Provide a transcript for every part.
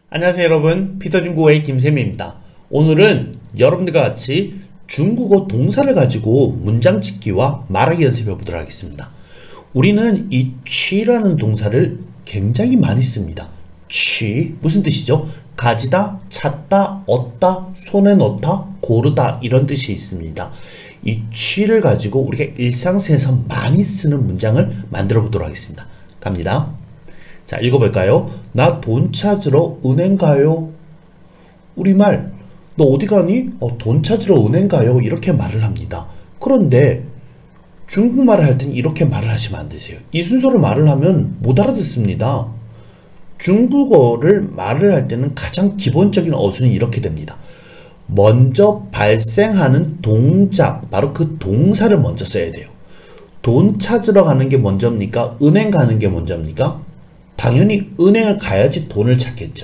안녕하세요 여러분, 피터중국어의 김쌤입니다. 오늘은 여러분들과 같이 중국어 동사를 가지고 문장 짓기와 말하기 연습해 보도록 하겠습니다. 우리는 이 취라는 동사를 굉장히 많이 씁니다. 취 무슨 뜻이죠? 가지다, 찾다, 얻다, 손에 넣다, 고르다 이런 뜻이 있습니다. 이 취를 가지고 우리가 일상생활에서 많이 쓰는 문장을 만들어 보도록 하겠습니다. 갑니다. 자, 읽어볼까요? 나 돈 찾으러 은행 가요. 우리말, 너 어디 가니? 돈 찾으러 은행 가요. 이렇게 말을 합니다. 그런데 중국말을 할 땐 이렇게 말을 하시면 안 되세요. 이 순서로 말을 하면 못 알아듣습니다. 중국어를 말을 할 때는 가장 기본적인 어순이 이렇게 됩니다. 먼저 발생하는 동작, 바로 그 동사를 먼저 써야 돼요. 돈 찾으러 가는 게 먼저입니까? 은행 가는 게 먼저입니까? 당연히 은행을 가야지 돈을 찾겠죠.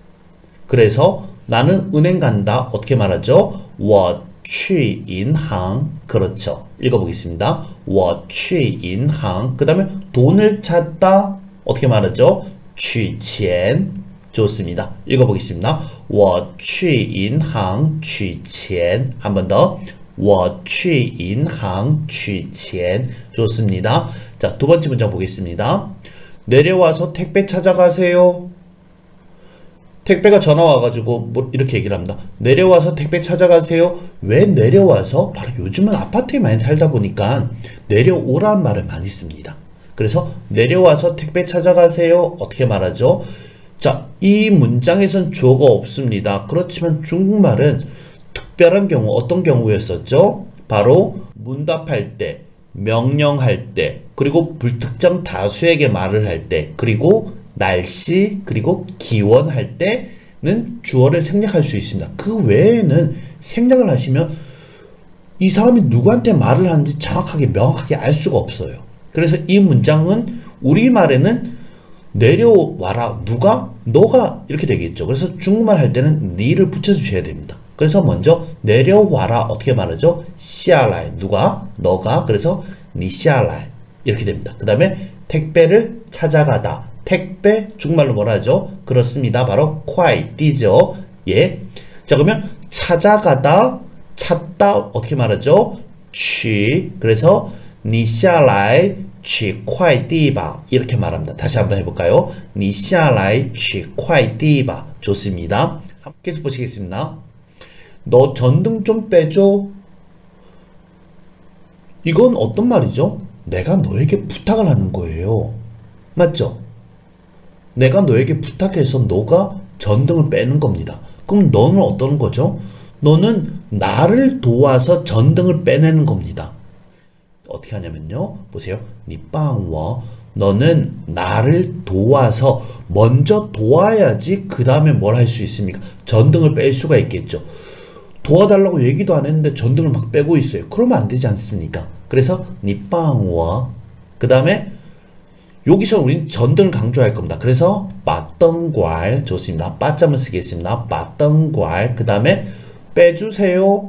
그래서 나는 은행 간다. 어떻게 말하죠? 我去银行. 그렇죠. 읽어보겠습니다. 我去银行. 그 다음에 돈을 찾다. 어떻게 말하죠? 取钱. 좋습니다. 읽어보겠습니다. 我去银行取钱. 한 번 더. 我去银行取钱. 좋습니다. 자, 두 번째 문장 보겠습니다. 내려와서 택배 찾아가세요. 택배가 전화 와가지고 뭐 이렇게 얘기를 합니다. 내려와서 택배 찾아가세요. 왜 내려와서? 바로 요즘은 아파트에 많이 살다 보니까 내려오란 말을 많이 씁니다. 그래서 내려와서 택배 찾아가세요. 어떻게 말하죠? 자, 이 문장에선 주어가 없습니다. 그렇지만 중국말은 특별한 경우, 어떤 경우였었죠? 바로 문답할 때, 명령할 때, 그리고 불특정 다수에게 말을 할 때, 그리고 날씨, 그리고 기원 할 때는 주어를 생략할 수 있습니다. 그 외에는 생략을 하시면 이 사람이 누구한테 말을 하는지 정확하게 명확하게 알 수가 없어요. 그래서 이 문장은 우리말에는 내려와라, 누가? 너가 이렇게 되겠죠. 그래서 중국말 할 때는 니를 붙여주셔야 됩니다. 그래서 먼저 내려와라 어떻게 말하죠? 下来 누가? 너가. 그래서 你下来 이렇게 됩니다. 그 다음에 택배를 찾아가다. 택배 중국말로 뭐라 하죠? 그렇습니다. 바로 快递죠. 예. 자, 그러면 찾아가다, 찾다 어떻게 말하죠? 取 그래서 你下来取快递吧 이렇게 말합니다. 다시 한번 해볼까요? 你下来取快递吧. 좋습니다. 계속 보시겠습니다. 너 전등 좀 빼줘. 이건 어떤 말이죠? 내가 너에게 부탁을 하는 거예요. 맞죠? 내가 너에게 부탁해서 너가 전등을 빼는 겁니다. 그럼 너는 어떤 거죠? 너는 나를 도와서 전등을 빼내는 겁니다. 어떻게 하냐면요. 보세요. 你帮我. 너는 나를 도와서 먼저 도와야지 그 다음에 뭘 할 수 있습니까? 전등을 뺄 수가 있겠죠. 도와달라고 얘기도 안 했는데 전등을 막 빼고 있어요. 그러면 안 되지 않습니까? 그래서 你帮我. 그 다음에 여기서 우린 전등을 강조할 겁니다. 그래서 把灯管 좋습니다. 빠점을 쓰겠습니다. 把灯管. 그 다음에 빼주세요.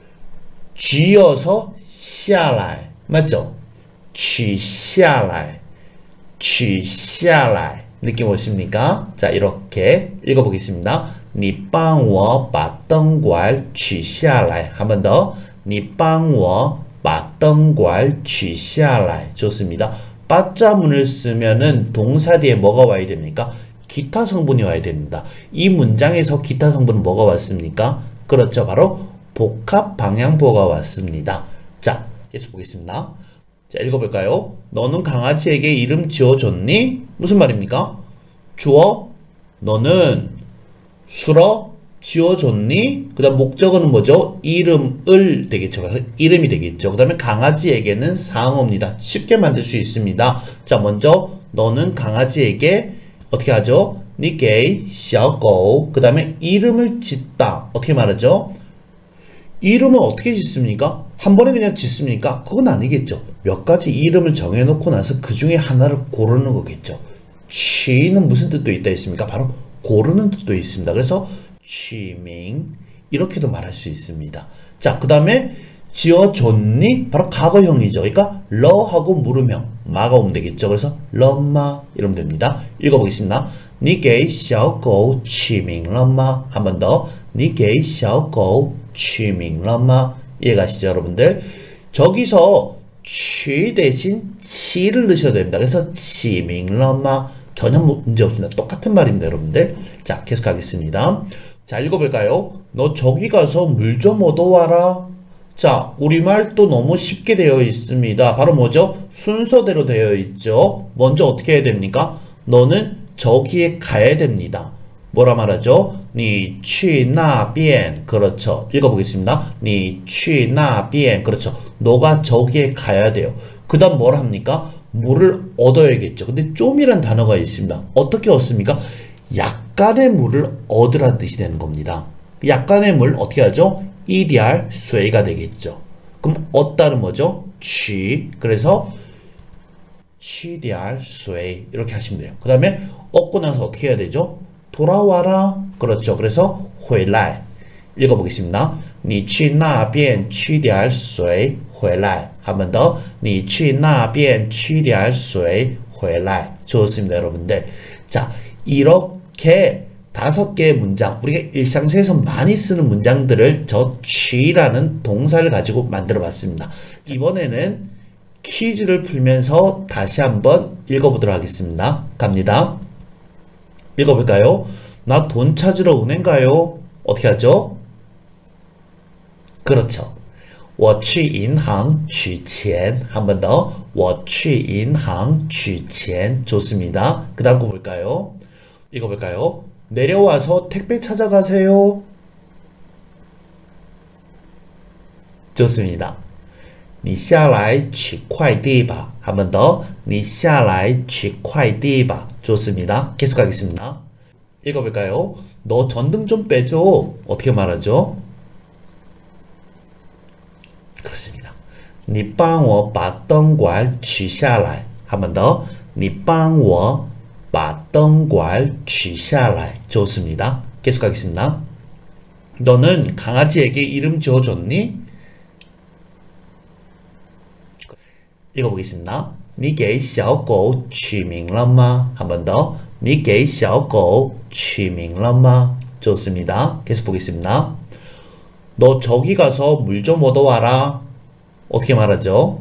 쥐어서 下来 맞죠? 取下来 取下来 느낌 오십니까? 자, 이렇게 읽어보겠습니다. 你帮我把灯管取下来. 한 번 더. 你帮我把灯管取下来. 좋습니다. 빠자문을 쓰면은 동사 뒤에 뭐가 와야 됩니까? 기타 성분이 와야 됩니다. 이 문장에서 기타 성분은 뭐가 왔습니까? 그렇죠. 바로 복합 방향부호가 왔습니다. 자, 계속 보겠습니다. 자, 읽어볼까요? 너는 강아지에게 이름 지어줬니? 무슨 말입니까? 주어, 너는 술어 지어줬니? 그 다음 목적어는 뭐죠? 이름을 되겠죠. 그래서 이름이 되겠죠. 그 다음에 강아지에게는 상어입니다. 쉽게 만들 수 있습니다. 자, 먼저 너는 강아지에게 어떻게 하죠? 你给小狗. 그 다음에 이름을 짓다. 어떻게 말하죠? 이름을 어떻게 짓습니까? 한 번에 그냥 짓습니까? 그건 아니겠죠. 몇 가지 이름을 정해놓고 나서 그 중에 하나를 고르는 거겠죠. 취는 무슨 뜻도 있다 했습니까? 바로 고르는 뜻도 있습니다. 그래서 취밍 이렇게도 말할 수 있습니다. 자, 그 다음에 지어줬니? 바로 과거형이죠. 그러니까 러하고 물음형 마가 오면 되겠죠. 그래서 러마 이러면 됩니다. 읽어보겠습니다. 你给小狗起名了吗? 한 번 더. 你给小狗起名了吗? 이해가시죠, 여러분들? 저기서 취 대신 치를 넣으셔야 됩니다. 그래서 起名了吗? 전혀 문제 없습니다. 똑같은 말입니다, 여러분들. 자, 계속 가겠습니다. 자, 읽어볼까요? 너 저기 가서 물 좀 얻어와라. 자, 우리말 또 너무 쉽게 되어 있습니다. 바로 뭐죠? 순서대로 되어 있죠. 먼저 어떻게 해야 됩니까? 너는 저기에 가야 됩니다. 뭐라 말하죠? 你去那边. 그렇죠. 읽어보겠습니다. 你去那边. 그렇죠. 너가 저기에 가야 돼요. 그 다음 뭘 합니까? 물을 얻어야겠죠. 근데 좀이란 단어가 있습니다. 어떻게 얻습니까? 약간의 물을 얻으라는 뜻이 되는 겁니다. 약간의 물 어떻게 하죠? 一点水가 되겠죠. 그럼 얻다는 뭐죠? 취. 그래서 一点水 이렇게 하시면 돼요. 그 다음에 얻고 나서 어떻게 해야 되죠? 돌아와라. 그렇죠. 그래서 回来. 읽어보겠습니다. 你去那边取点水回来. 한 번 더. 你去那边取点水回来. 좋습니다, 여러분들. 자, 이렇게 5개의 문장, 우리가 일상생활에서 많이 쓰는 문장들을 저 취라는 동사를 가지고 만들어 봤습니다. 이번에는 퀴즈를 풀면서 다시 한번 읽어보도록 하겠습니다. 갑니다. 읽어볼까요? 나 돈 찾으러 은행 가요. 어떻게 하죠? 그렇죠. 我去银行取钱. 한 번 더. 我去银行取钱. 좋습니다. 그 다음 거 볼까요? 읽어볼까요? 내려와서 택배 찾아가세요. 좋습니다. 你下来取快递吧. 한 번 더. 你下来取快递吧. 좋습니다. 계속 하겠습니다. 읽어볼까요? 너 전등 좀 빼줘. 어떻게 말하죠? 그렇습니다. 你帮我把灯管取下来. 한 번 더. 你帮我把灯管取下来. 좋습니다. 계속 하겠습니다. 너는 강아지에게 이름 지어줬니? 읽어보겠습니다. 你给小狗取名了吗? 한 번 더. 你给小狗取名了吗? 좋습니다. 계속 보겠습니다. 너 저기 가서 물 좀 얻어와라. 어떻게 말하죠?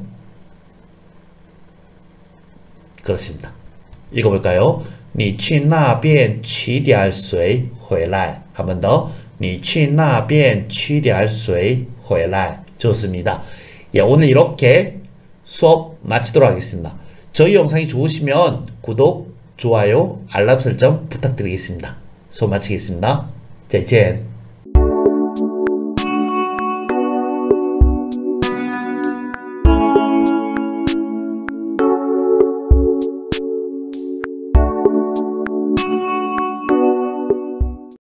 그렇습니다. 읽어볼까요? 你去那边取点水回来. 한 번 더. 你去那边取点水回来. 좋습니다. 예, 오늘 이렇게 수업 마치도록 하겠습니다. 저희 영상이 좋으시면 구독, 좋아요, 알람 설정 부탁드리겠습니다. 수업 마치겠습니다. 再见.